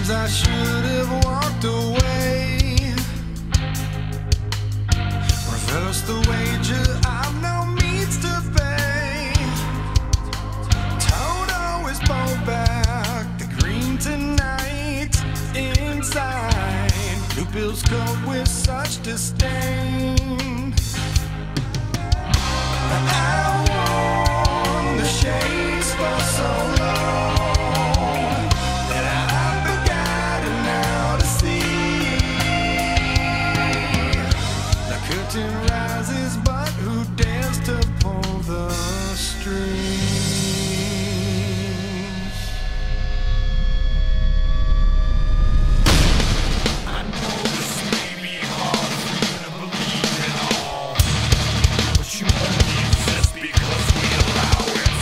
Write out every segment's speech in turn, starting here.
I should have walked away. Reverse the wager, I've no means to pay. Toto is pulled back, the green tonight inside. Blue pills coat with such disdain. I wore the shades for so long that I've forgotten how to see. The curtain rises, but who dares to pull the strings? I know this may be hard for you to believe in all, but you only exist because we allow it.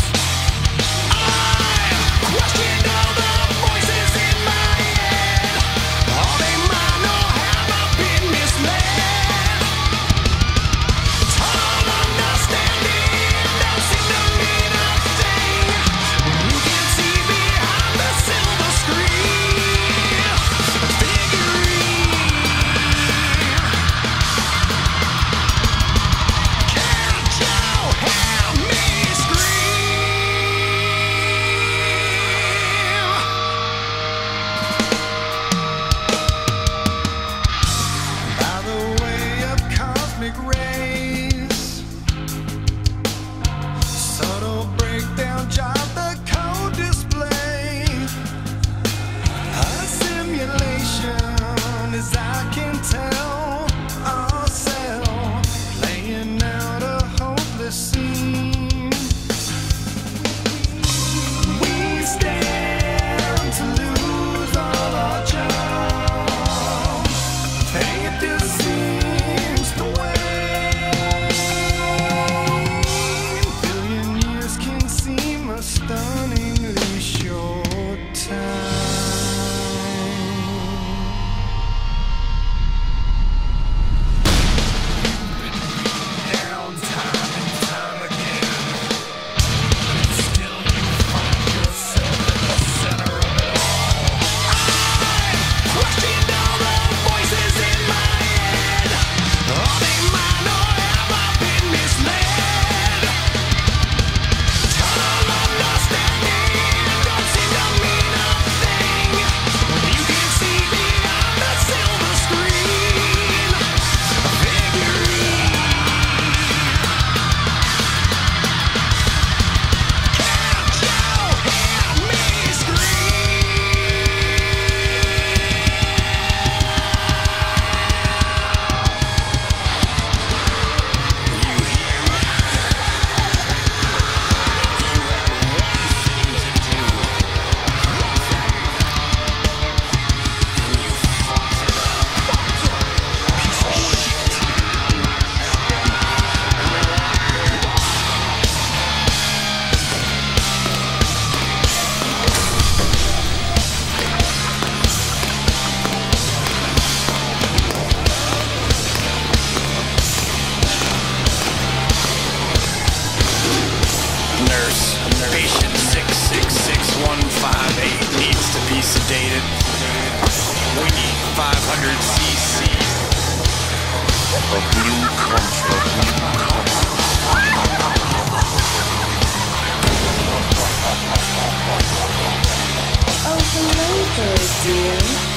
I've questioned all the voices in my head. Are they mine or have I been misled? Total understanding don't seem to mean a thing when you can see behind the silver screen. Figurine. Can't you hear me scream? By the way of cosmic rays, subtle breakdown jar the code display. A simulation, as I can tell, ourselves playing out a hopeless scene. We stand to lose all our charm. It just seems the way. Billion years can seem a stunningly short time. Down time and time again, but still you find yourself in the center of it all. I've questioned all the voices in my head. Are they mine or have I been misled? Total understanding don't seem to mean a thing when you can see beyond the silver screen. A figurine. Can't you hear me scream? You hear me? You have one thing to do, and you fucked it up. Piece of shit. Nurse, patient 666158 needs to be sedated. We need 500 cc of blue comfort. Oh, hello there, dear.